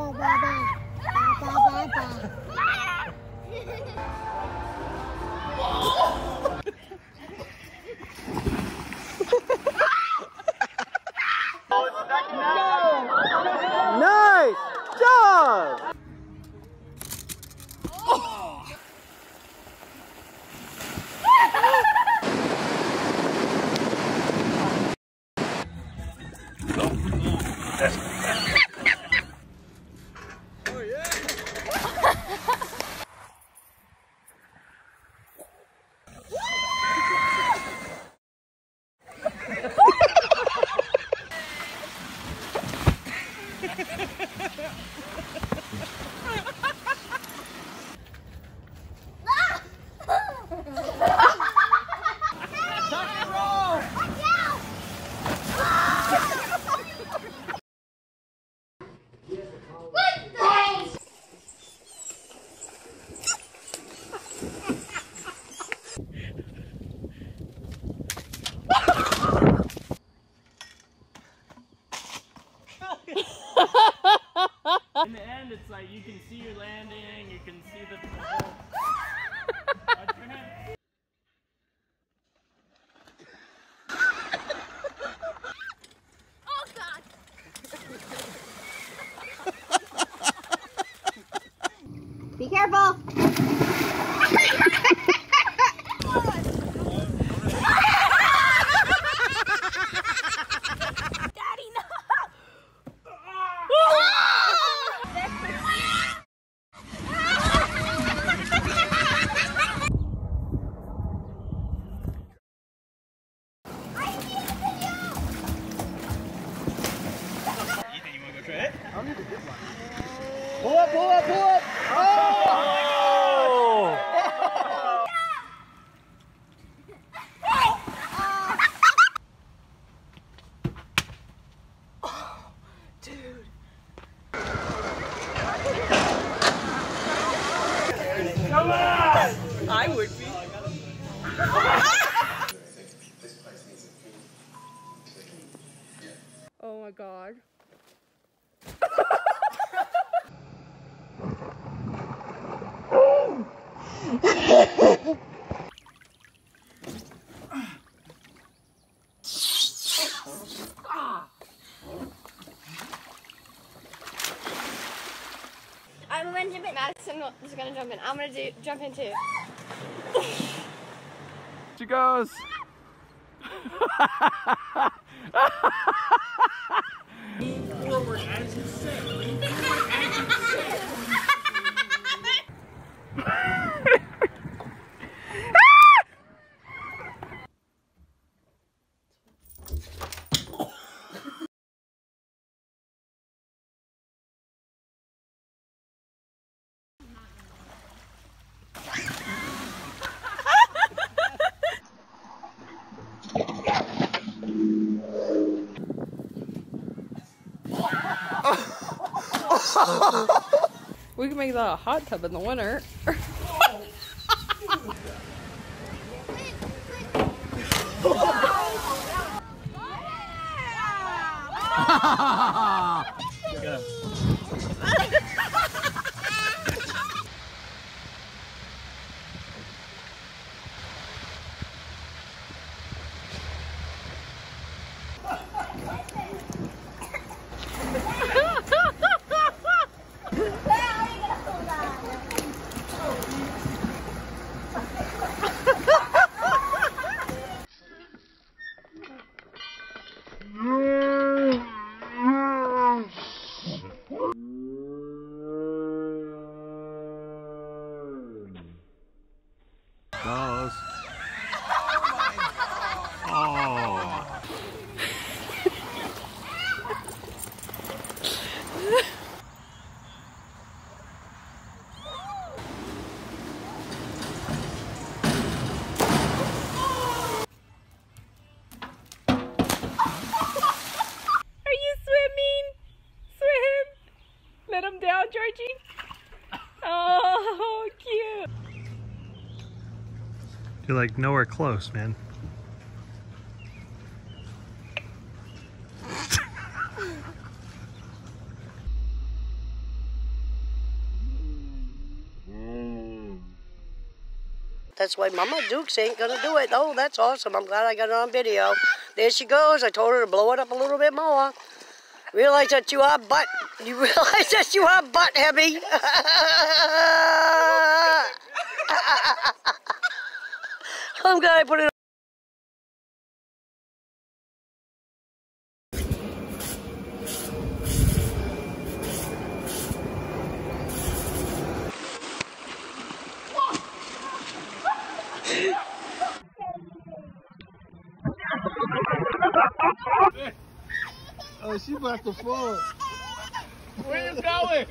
Nice job! In the end, it's like you can see your landing, you can see the whole... Watch your hand. Oh God! Be careful! Pull up, pull up, pull up! Oh! Dude. Come on! I would be. Oh my God. I'm gonna jump in. Madison is gonna jump in. I'm gonna jump in too. She goes. Forward as you said. Lean forward as you said. We can make that a hot tub in the winter. Goes. Oh. Are you swimming? Swim. Let him down, Georgie. Oh, cute. You're like nowhere close, man. That's why Mama Dukes ain't gonna do it. Oh, that's awesome. I'm glad I got it on video. There she goes. I told her to blow it up a little bit more. Realize that you are butt. You realize that you are butt heavy. I'm glad I put it on. Oh, she about to fall. Where you going?